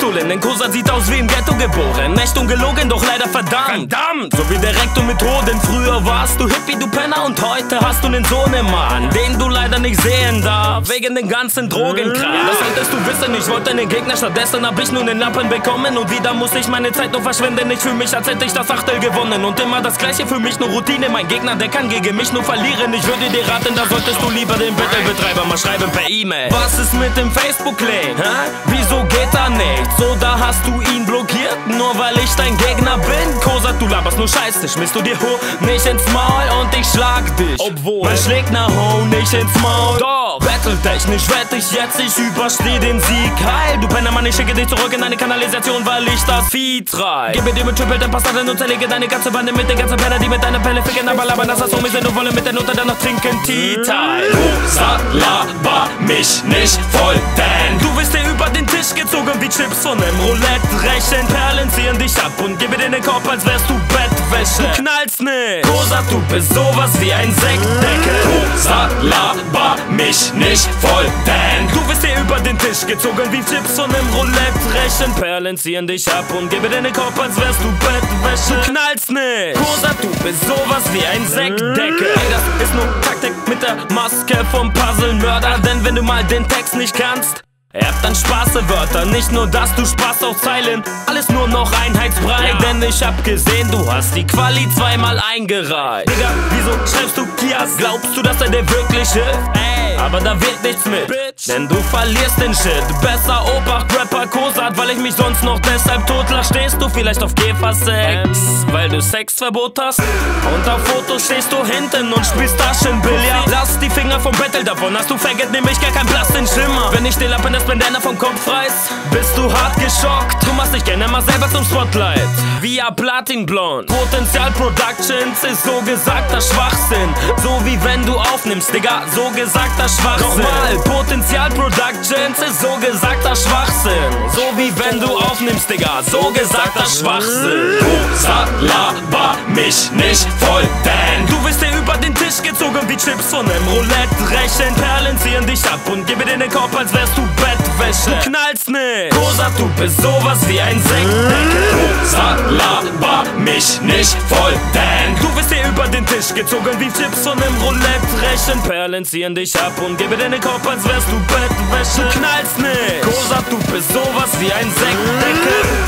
gestohlen, denn Kosa sieht aus wie im Ghetto geboren. Echt ungelogen, doch leider verdammt. So wie direkte Methoden. Früher warst du Hippie, du Penner, und heute hast du nen Sohnemann, den du leider nicht sehen darfst, wegen den ganzen Drogenkram. Das solltest du wissen, ich wollte einen Gegner, stattdessen hab ich nun den Lappen bekommen. Und wieder muss ich meine Zeit nur verschwenden. Ich fühl mich, als hätte ich das Achtel gewonnen. Und immer das gleiche, für mich nur Routine. Mein Gegner, der kann gegen mich nur verlieren. Ich würde dir raten, da solltest du lieber den Battle-Betreiber mal schreiben per E-Mail. Was ist mit dem Facebook-Link? Wieso geht da nichts? Oder hast du ihn blockiert, nur weil ich dein Gegner bin? Kosa, du laberst nur Scheiße, schmierst du dir Honig ins Maul und ich schlag dich. Obwohl man schlägt nach Honig ins Maul. Doch, battletechnisch wette ich jetzt, ich übersteh den Sieg heil. Du Pennermann, ich schicke dich zurück in eine Kanalisation, weil ich das Vieh treib. Gebe dir mit Triple, dann Passaden und zerlege deine ganze Bande mit den ganzen Penner, die mit deiner Pelle ficken. Aber labern, dass das Homies sind und wollen mit der Note danach trinken Tea-Time. Kosa, laber mich nicht voll, denn du wirst dir über den Tisch gezogen wie Chips von nem Roulette-Rechen. Perlen ziehen dich ab und gebe dir den Kopf, als wärst du Bettwäsche. Du knallst nicht. Kosa, du bist sowas wie ein Sektdeckel. Kosa, laber mich nicht voll, denn du wirst dir über den Tisch gezogen wie Chips von nem Roulette-Rechen. Perlen ziehen dich ab und gebe dir den Kopf, als wärst du Bettwäsche. Du knallst nicht. Kosa, du bist sowas wie ein Sektdeckel. Ey, das ist nur Taktik mit der Maske vom Puzzle-Mörder. Denn wenn du mal den Text nicht kannst, er hat dann Spaßewörter, nicht nur das, du Spaß auf Zeilen. Alles nur noch Einheitsbrei, denn ich hab gesehen, du hast die Quali zweimal eingereicht. Digga, wieso schreibst du Kias? Glaubst du, dass er dir wirklich hilft? Ey, aber da wird nichts mit, Bitch, denn du verlierst den Shit. Besser Obacht, Rapper Kosa, weil ich mich sonst noch deshalb totlach. Stehst du vielleicht auf Käfersex, weil du Sexverbot hast? Und auf Fotos stehst du hinten und spielst Taschenbillard. Lass die Finger vom Battle davon, hast du Faggot, nämlich gar kein Platz in Schimmer. Wenn ich den Lappen das Bandana vom Kopf reiß, bist du hart geschockt. Du machst dich gerne mal selber zum Spotlight, via Platinblond. Potenzial Productions ist so gesagter Schwachsinn. So wie wenn du aufnimmst, Digga, so gesagter Schwachsinn. Nochmal, Potenzial Productions ist so gesagter Schwachsinn. So wie wenn du aufnimmst, Digga, so gesagter Schwachsinn. Kosa, laber mich nicht voll, denn du wirst dir über den Tisch gezogen wie Chips von nem Roulette-Rechen. Perlen ziehen dich ab und gebe dir den Kopf, als wärst du Bettwäsche. Du knallst nicht. Kosa, du bist sowas wie ein Sektdeckel. Kosa, laber mich nicht voll, denn du wirst dir über den Tisch gezogen wie Chips von nem Roulette-Rechen. Perlen ziehen dich ab und gebe dir den Kopf, als wärst du Bettwäsche. Du knallst nicht. Kosa, du bist sowas wie ein Sektdeckel.